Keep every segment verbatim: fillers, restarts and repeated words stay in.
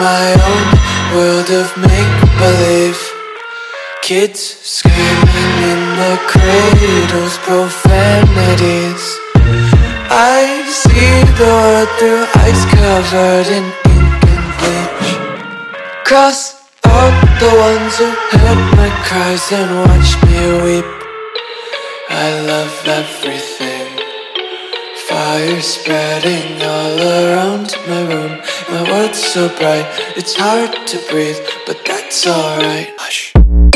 my own world of make-believe. Kids screaming in their cradles, profanities. I see the world through eyes covered in ink and bleach. Cross out the ones who heard my cries and watched me weep. I love everything. Fire spreading all around my room. My world's so bright, it's hard to breathe, but that's alright. Hush.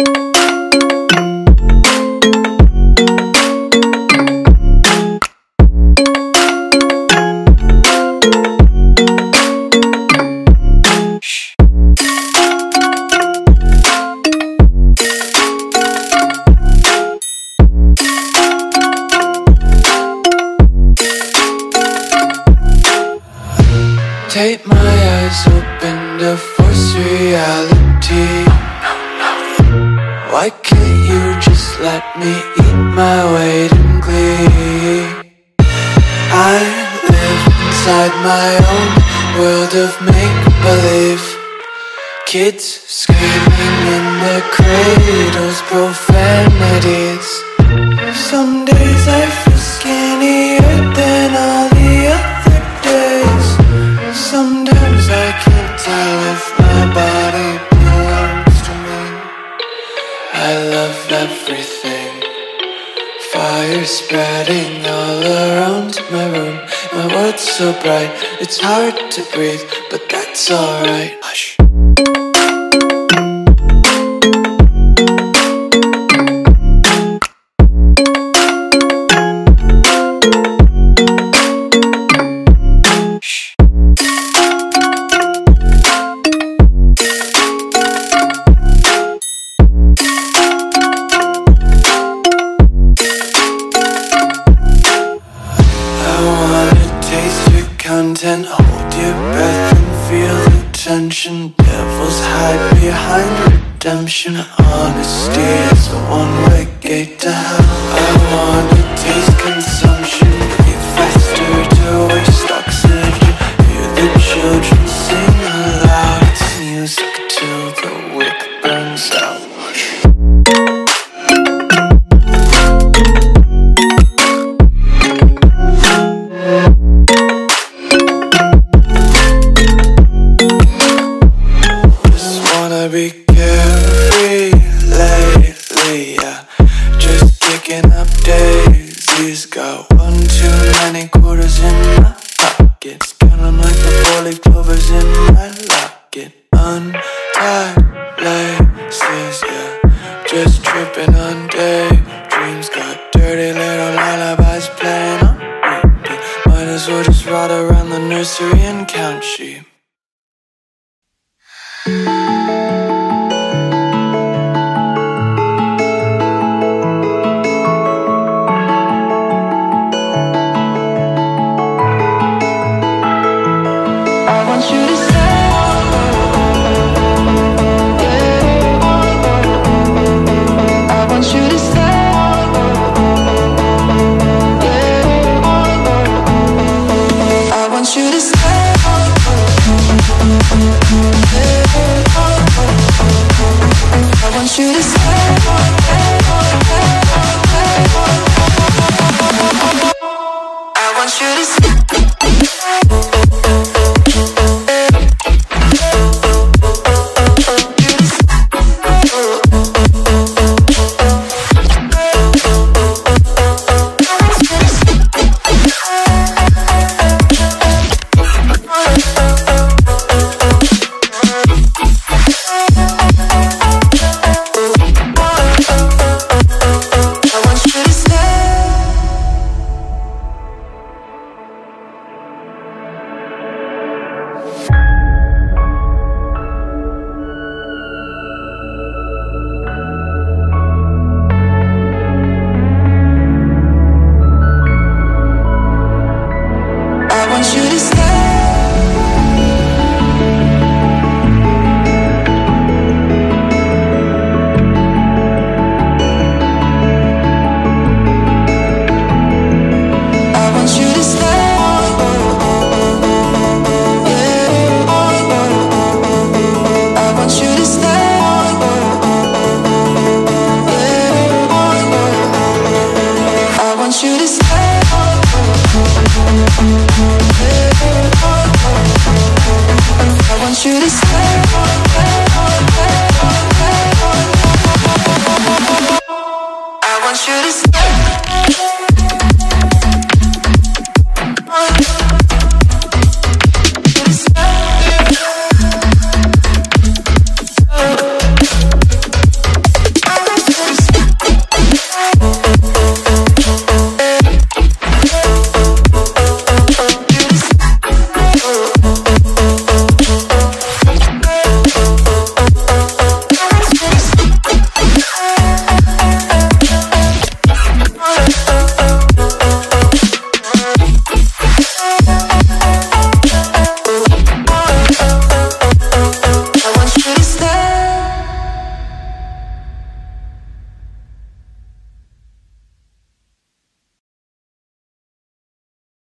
Take my eyes open to force reality. Why can't you just let me eat my weight in glee? I live inside my own world of make-believe. Kids screaming in their cradles, profanities. Some days I feel skinnier than all the other days. Sometimes I can't tell if my body belongs to me. I love everything. Fire spreading all around my room. My world's so bright, it's hard to breathe, but that's alright. Hush. Content, hold your breath and feel the tension. Devils hide behind redemption. Honesty is a one-way gate to hell. I wanna taste consumption. Breathe faster to waste oxygen. Hear the children sing aloud. It's music till the wick burns out. Be carefree lately, yeah. Just kicking up daisies. Got one too many quarters in my pockets. Count 'em like the four-leaf clovers in my locket. Untied laces, yeah. Just tripping on daydreams. Got dirty little lullabies playing on repeat. Might as well just ride around the nursery and count sheep.